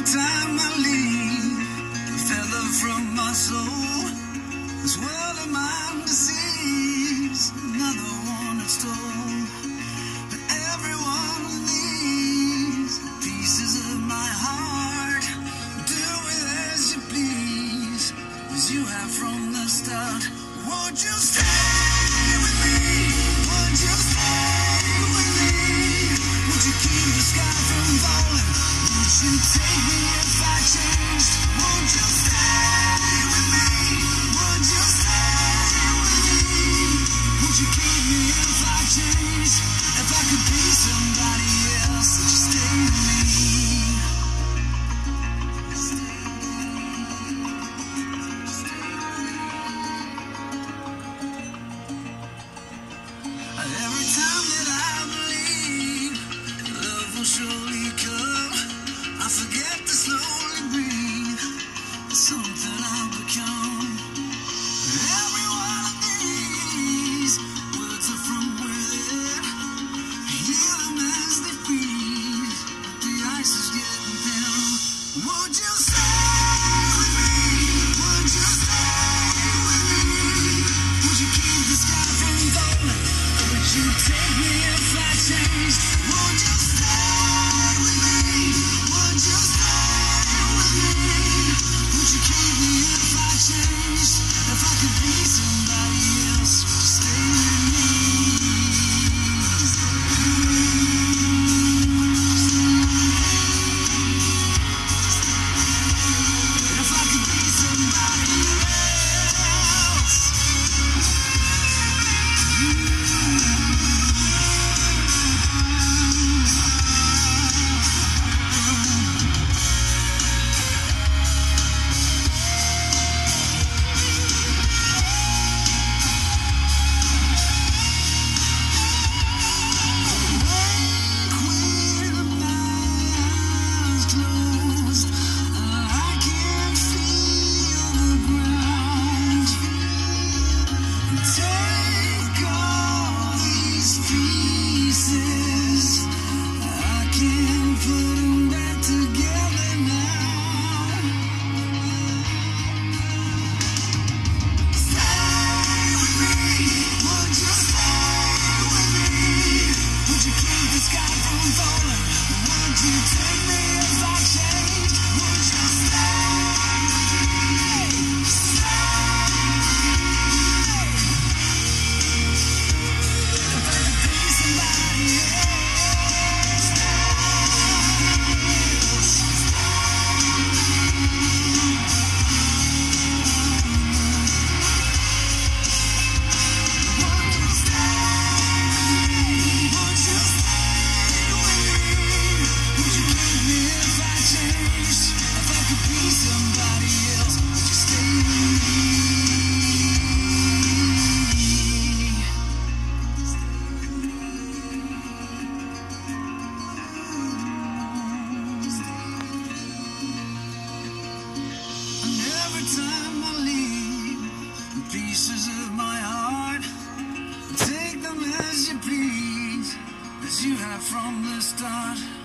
time I leave, a feather from my soul, this world of mine deceives, another one that's told. But every one of these pieces of my heart, do with as you please, as you have from the start. Won't you stay with me? Won't you stay with me? Won't you keep the sky from falling? Won't you take me if I changed? Won't you stay with me? Won't you stay with me? Won't you keep me if I changed? If I could be somebody else, would you stay with me? Every time that I believe love will surely come, I forget to slowly breathe. It's something I've become. Every one of these words are from within. Hear them as they freeze, but the ice is getting thin. Would you stay with me? Would you stay with me? Would you keep the sky from falling? Would you take me if I changed? Would you stay with me? Would you stay with me? Would you keep me if I changed? If I could be somebody else, would you stay with me? If I could be somebody else. Take all these pieces, I can't put them back together now. Stay with me, would you stay with me? Would you keep the sky from falling? Would you take me if I changed? Would you stay with me? Stay. Every time I leave pieces of my heart, take them as you please, as you have from the start.